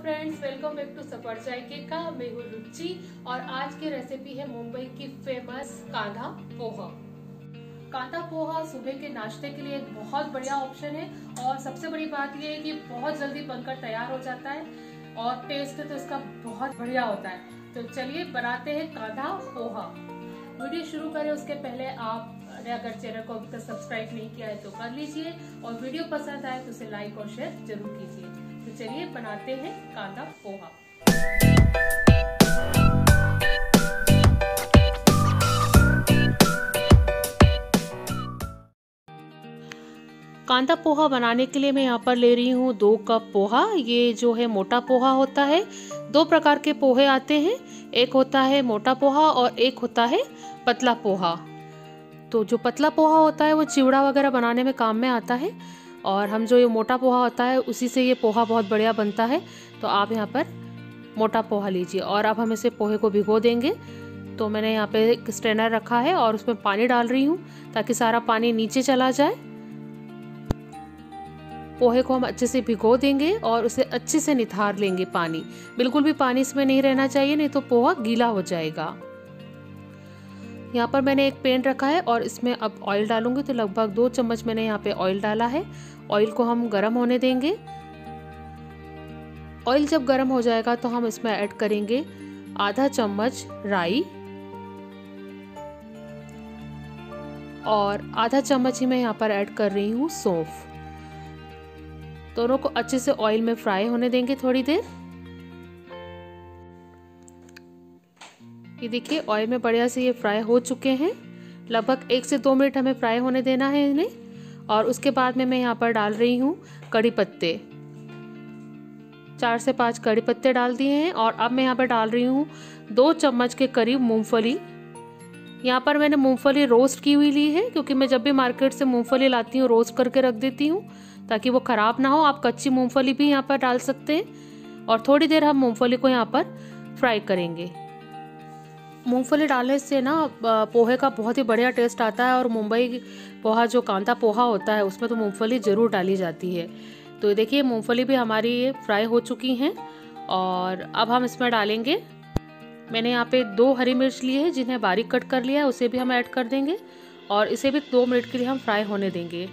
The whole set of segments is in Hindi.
फ्रेंड्स, वेलकम बैक टू सफर जायके का। मैं हूँ रुचि और आज की रेसिपी है मुंबई की फेमस कांदा पोहा। कांदा पोहा सुबह के नाश्ते के लिए एक बहुत बढ़िया ऑप्शन है और सबसे बड़ी बात यह है कि बहुत जल्दी बनकर तैयार हो जाता है और टेस्ट तो इसका बहुत बढ़िया होता है। तो चलिए बनाते हैं कांदा पोहा। वीडियो शुरू करें उसके पहले आपने अगर चैनल को अभी तक सब्सक्राइब नहीं किया है तो कर लीजिए और वीडियो पसंद आए तो उसे लाइक और शेयर जरूर कीजिए। तो चलिए बनाते हैं कांदा पोहा। कांदा पोहा बनाने के लिए मैं यहाँ पर ले रही हूँ 2 कप पोहा। ये जो है मोटा पोहा होता है। 2 प्रकार के पोहे आते हैं, एक होता है मोटा पोहा और एक होता है पतला पोहा। तो जो पतला पोहा होता है वो चिवड़ा वगैरह बनाने में काम में आता है और हम जो ये मोटा पोहा होता है उसी से ये पोहा बहुत बढ़िया बनता है। तो आप यहाँ पर मोटा पोहा लीजिए और अब हम इसे पोहे को भिगो देंगे। तो मैंने यहाँ पे एक स्ट्रेनर रखा है और उसमें पानी डाल रही हूँ ताकि सारा पानी नीचे चला जाए। पोहे को हम अच्छे से भिगो देंगे और उसे अच्छे से निथार लेंगे। पानी बिल्कुल भी पानी इसमें नहीं रहना चाहिए, नहीं तो पोहा गीला हो जाएगा। यहाँ पर मैंने एक पैन रखा है और इसमें अब ऑयल डालूंगी। तो लगभग 2 चम्मच मैंने यहाँ पे ऑयल डाला है। ऑयल को हम गरम होने देंगे। ऑयल जब गरम हो जाएगा तो हम इसमें ऐड करेंगे आधा चम्मच राई और आधा चम्मच ही मैं यहाँ पर ऐड कर रही हूँ सौंफ। दोनों को अच्छे से ऑयल में फ्राई होने देंगे थोड़ी देर। ये देखिए ऑयल में बढ़िया से ये फ्राई हो चुके हैं। लगभग 1 से 2 मिनट हमें फ्राई होने देना है इन्हें। और उसके बाद में मैं यहाँ पर डाल रही हूँ कड़ी पत्ते। 4 से 5 कड़ी पत्ते डाल दिए हैं और अब मैं यहाँ पर डाल रही हूँ 2 चम्मच के करीब मूंगफली। यहाँ पर मैंने मूंगफली रोस्ट की हुई ली है क्योंकि मैं जब भी मार्केट से मूंगफली लाती हूँ रोस्ट करके रख देती हूँ ताकि वो खराब ना हो। आप कच्ची मूंगफली भी यहाँ पर डाल सकते हैं और थोड़ी देर हम मूंगफली को यहाँ पर फ्राई करेंगे। मूंगफली डालने से ना पोहे का बहुत ही बढ़िया टेस्ट आता है और मुंबई पोहा जो कांदा पोहा होता है उसमें तो मूंगफली ज़रूर डाली जाती है। तो देखिए मूंगफली भी हमारी ये फ्राई हो चुकी हैं और अब हम इसमें डालेंगे, मैंने यहाँ पे 2 हरी मिर्च लिए हैं जिन्हें बारीक कट कर लिया है, उसे भी हम ऐड कर देंगे और इसे भी 2 मिनट के लिए हम फ्राई होने देंगे।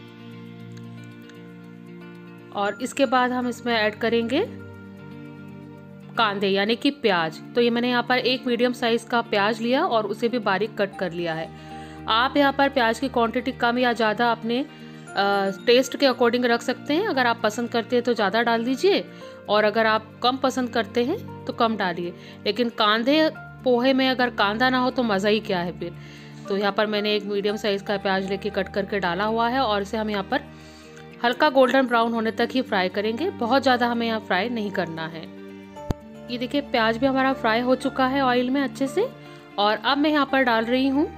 और इसके बाद हम इसमें ऐड करेंगे कांदे यानी कि प्याज। तो ये मैंने यहाँ पर एक मीडियम साइज का प्याज लिया और उसे भी बारीक कट कर लिया है। आप यहाँ पर प्याज की क्वांटिटी कम या ज़्यादा अपने टेस्ट के अकॉर्डिंग रख सकते हैं। अगर आप पसंद करते हैं तो ज़्यादा डाल दीजिए और अगर आप कम पसंद करते हैं तो कम डालिए। लेकिन कांदे पोहे में अगर कांदा ना हो तो मज़ा ही क्या है फिर। तो यहाँ पर मैंने एक मीडियम साइज़ का प्याज लेके कट करके डाला हुआ है और इसे हम यहाँ पर हल्का गोल्डन ब्राउन होने तक ही फ्राई करेंगे। बहुत ज़्यादा हमें यहाँ फ्राई नहीं करना है। ये देखिए प्याज भी हमारा फ्राई हो चुका है ऑयल में अच्छे से। और अब मैं यहाँ पर डाल रही हूँ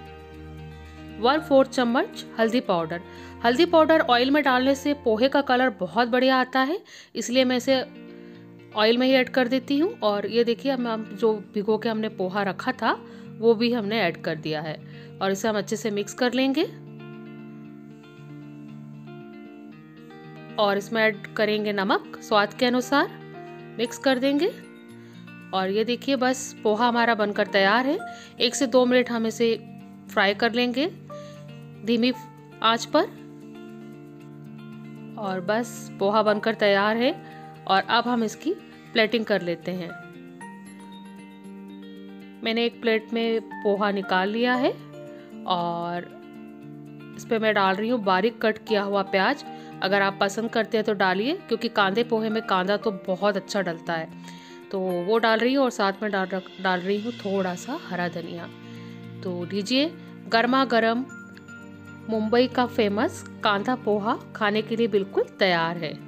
1/4 चम्मच हल्दी पाउडर। हल्दी पाउडर ऑयल में डालने से पोहे का कलर बहुत बढ़िया आता है, इसलिए मैं इसे ऑयल में ही ऐड कर देती हूँ। और ये देखिए हम जो भिगो के हमने पोहा रखा था वो भी हमने ऐड कर दिया है और इसे हम अच्छे से मिक्स कर लेंगे। और इसमें ऐड करेंगे नमक स्वाद के अनुसार, मिक्स कर देंगे। और ये देखिए बस पोहा हमारा बनकर तैयार है। 1 से 2 मिनट हम इसे फ्राई कर लेंगे धीमी आंच पर और बस पोहा बनकर तैयार है। और अब हम इसकी प्लेटिंग कर लेते हैं। मैंने एक प्लेट में पोहा निकाल लिया है और इस पे मैं डाल रही हूँ बारीक कट किया हुआ प्याज। अगर आप पसंद करते हैं तो डालिए क्योंकि कांदे पोहे में कांदा तो बहुत अच्छा डलता है, तो वो डाल रही हूँ और साथ में डाल रही हूँ थोड़ा सा हरा धनिया। तो लीजिए गर्मा गर्म मुंबई का फेमस कांदा पोहा खाने के लिए बिल्कुल तैयार है।